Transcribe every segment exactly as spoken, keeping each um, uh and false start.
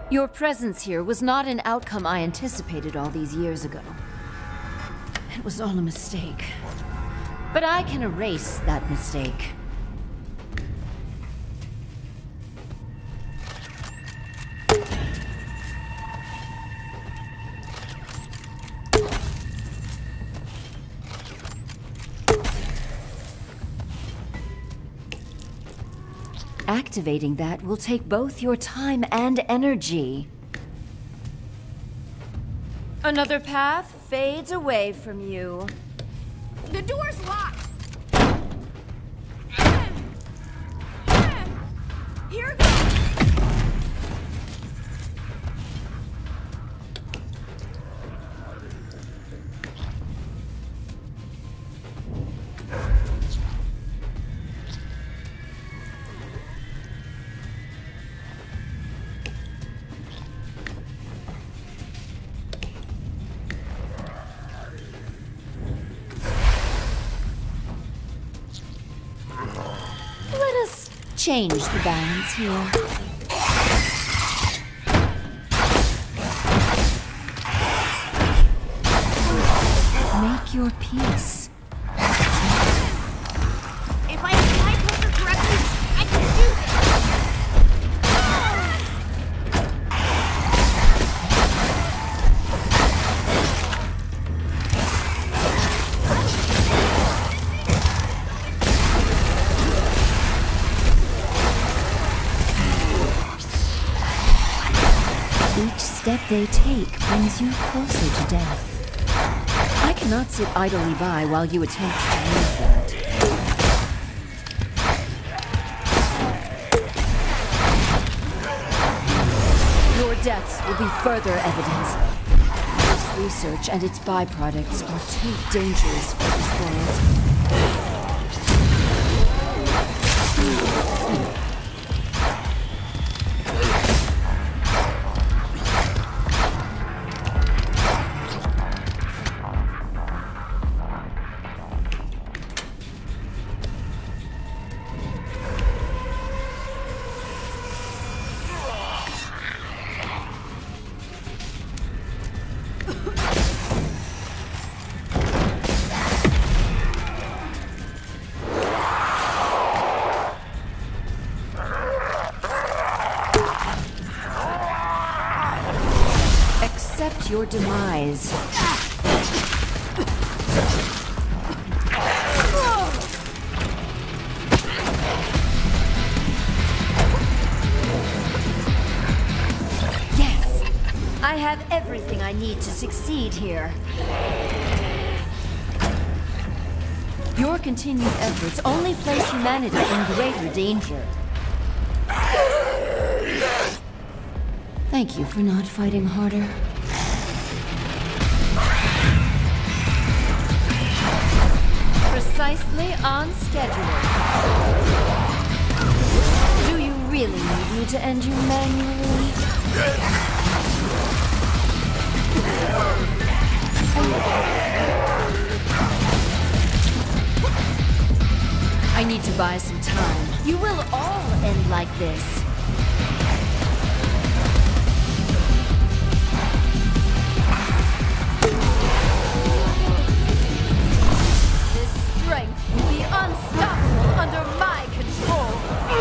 Your presence here was not an outcome I anticipated all these years ago. It was all a mistake. But I can erase that mistake. Activating that will take both your time and energy. Another path fades away from you. The door's locked! Here goes! Change the balance here. Make your peace. If I apply pressure correctly, I can do this! Each step they take brings you closer to death. I cannot sit idly by while you attempt to use that. Your deaths will be further evidence. This research and its byproducts are too dangerous for this world. Accept your demise. Yes, I have everything I need to succeed here. Your continued efforts only place humanity in greater danger. Thank you for not fighting harder. Precisely on schedule. Do you really need me to end you manually? I need to buy some time. You will all end like this. Strength will be unstoppable under my control.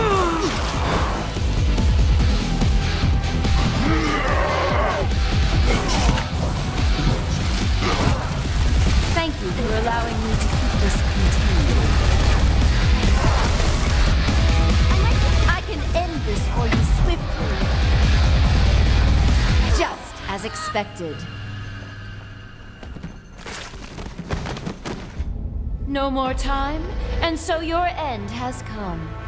Thank you for allowing me to keep this contained. I can end this for you swiftly. Just as expected. No more time, and so your end has come.